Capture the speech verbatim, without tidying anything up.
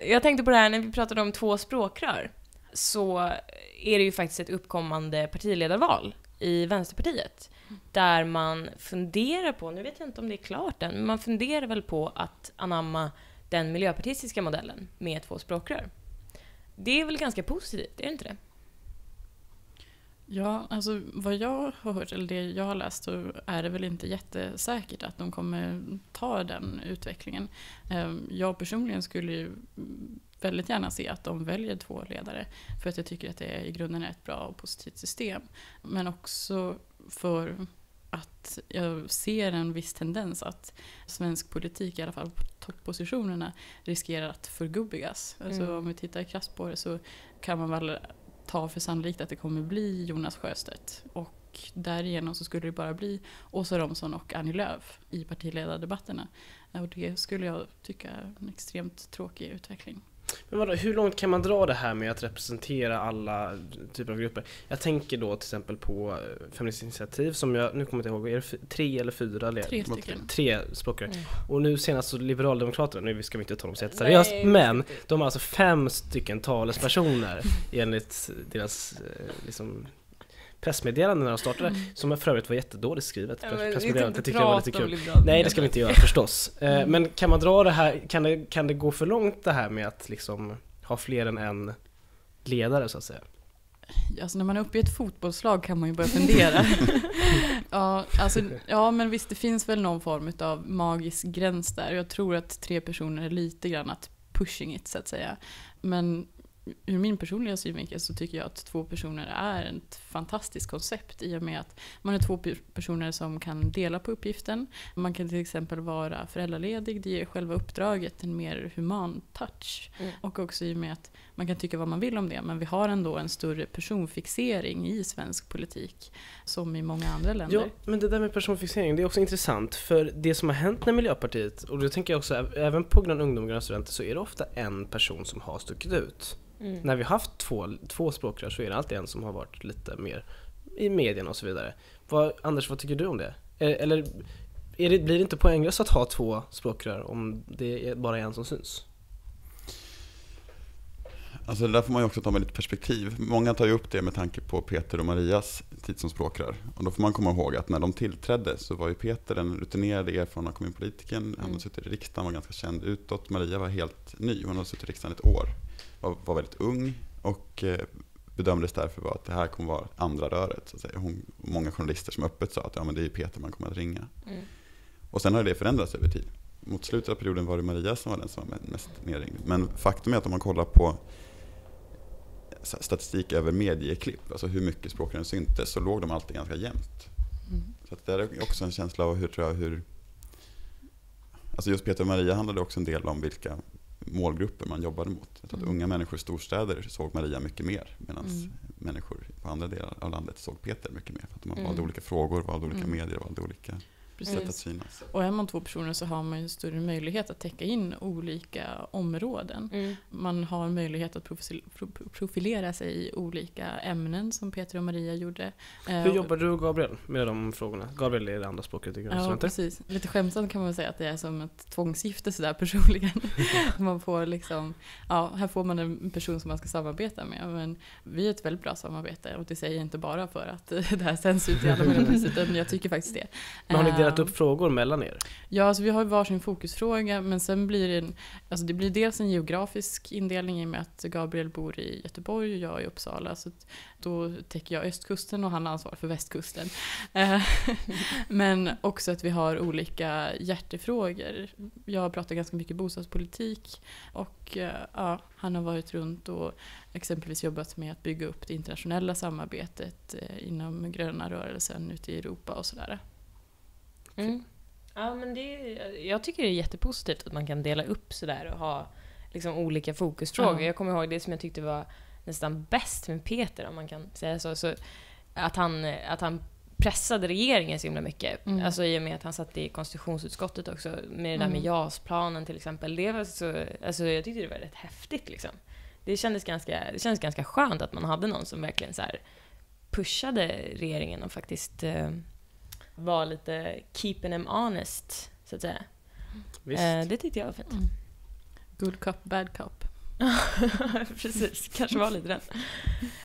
Jag tänkte på det här när vi pratade om två språkrör. Så är det ju faktiskt ett uppkommande partiledarval i Vänsterpartiet. Där man funderar på, nu vet jag inte om det är klart än, men man funderar väl på att anamma den miljöpartistiska modellen med två språkrör. Det är väl ganska positivt, är det inte det? Ja, alltså vad jag har hört, eller det jag har läst, så är det väl inte jättesäkert att de kommer ta den utvecklingen. Jag personligen skulle ju väldigt gärna se att de väljer två ledare, för att jag tycker att det i grunden är ett bra och positivt system. Men också för att jag ser en viss tendens att svensk politik, i alla fall på topppositionerna, riskerar att förgubbigas. Alltså Mm. om vi tittar krasst på det så kan man väl ta för sannolikt att det kommer bli Jonas Sjöstedt. Och därigenom så skulle det bara bli Åsa Romson och Annie Lööf i partiledardebatterna. Och det skulle jag tycka är en extremt tråkig utveckling. Men vadå, hur långt kan man dra det här med att representera alla typer av grupper? Jag tänker då till exempel på Feministiskt initiativ som jag, nu kommer jag inte ihåg, är det f- tre eller fyra led? Tre stycken. Tre språkrör. Mm. Och nu senast så Liberaldemokraterna, nu ska vi inte ta dem så seriöst, Nej, men de har alltså fem stycken talespersoner enligt deras eh, liksom pressmeddelande när de startade, Mm. som för övrigt var jättedåligt skrivet. Ja, men Pressmeddelandet, vi det tycker jag var lite prata om kul. Liberalerna. Nej, det ska vi inte göra förstås. Eh, Mm. Men kan man dra det här, kan det, kan det gå för långt det här med att liksom ha fler än en ledare så att säga? Alltså när man är uppe i ett fotbollslag kan man ju börja fundera. ja, alltså, ja, men visst, det finns väl någon form av magisk gräns där. Jag tror att tre personer är lite grann att pushing it, så att säga. Men ur min personliga synvinkel så tycker jag att två personer är ett fantastiskt koncept, i och med att man är två personer som kan dela på uppgiften. Man kan till exempel vara föräldraledig, det ger själva uppdraget en mer human touch. Mm. Och också i och med att man kan tycka vad man vill om det, men vi har ändå en större personfixering i svensk politik som i många andra länder. Ja, men det där med personfixering, det är också intressant, för det som har hänt när Miljöpartiet, och det tänker jag också även på Grön ungdom och Gröna studenter, så är det ofta en person som har stuckit ut. Mm. När vi har haft två, två språkrör så är det alltid en som har varit lite mer i medierna och så vidare. Vad, Anders, vad tycker du om det? Eller är det, blir det inte poänglöst att ha två språkrör om det är bara en som syns? Alltså där får man ju också ta med lite perspektiv. Många tar ju upp det med tanke på Peter och Marias tid som språkrör. Och då får man komma ihåg att när de tillträdde så var ju Peter den rutinerade erfarna kommunpolitiken. Mm. Han hade suttit i riksdagen, var ganska känd utåt. Maria var helt ny, hon hade suttit i riksdagen ett år. Var, var väldigt ung och eh, bedömdes därför vara att det här kommer vara andra röret. Så att säga. Hon, många journalister som öppet sa att ja, men det är Peter man kommer att ringa. Mm. Och sen har det förändrats över tid. Mot slutet av perioden var det Maria som var den som var mest nedringd. Men faktum är att om man kollar på statistik över medieklipp, alltså hur mycket språkrören syntes, så låg de alltid ganska jämnt. Mm. Så att det är också en känsla av hur, tror jag, hur alltså just Peter och Maria handlade också en del om vilka målgrupper man jobbade mot. Jag tror att mm. unga människor i storstäder såg Maria mycket mer, medan mm. människor på andra delar av landet såg Peter mycket mer, för att de mm. valde olika frågor, valde olika mm. medier, valde olika sätt att synas. Och är man två personer så har man ju större möjlighet att täcka in olika områden. Mm. Man har möjlighet att profilera sig i olika ämnen som Peter och Maria gjorde. Hur jobbar du och Gabriel med de frågorna? Gabriel är det andra språket. Ja, precis. Lite skämtsamt kan man säga att det är som ett tvångsgifte sådär personligen. man får liksom, ja, här får man en person som man ska samarbeta med. Men vi är ett väldigt bra samarbete, och det säger jag inte bara för att det här sänds ut i alla medier, utan jag tycker faktiskt det. Men har ni delat upp frågor mellan er? Ja, alltså vi har ju varsin fokusfråga, men sen blir det en, alltså det blir dels en geografisk indelning i och med att Gabriel bor i Göteborg och jag i Uppsala, så då täcker jag östkusten och han har ansvar för västkusten. Men också att vi har olika hjärtefrågor. Jag pratar ganska mycket bostadspolitik, och ja, han har varit runt och exempelvis jobbat med att bygga upp det internationella samarbetet inom gröna rörelsen ute i Europa och sådär. Mm. Ja, men det är, jag tycker det är jättepositivt att man kan dela upp sådär och ha liksom olika fokusfrågor. Mm. Jag kommer ihåg det som jag tyckte var nästan bäst med Peter, om man kan säga så, så att han, att han pressade regeringen så himla mycket. Mm. Alltså i och med att han satt i konstitutionsutskottet också med det där med mm. JAS-planen till exempel. Det var så, alltså jag tyckte det var rätt häftigt liksom. Det kändes ganska, det kändes ganska skönt att man hade någon som verkligen så här pushade regeringen och faktiskt eh, var lite keeping them honest, så att säga. Visst. Eh, det tyckte jag var fint. Mm. Good cop, bad cop. Precis, kanske var lite den.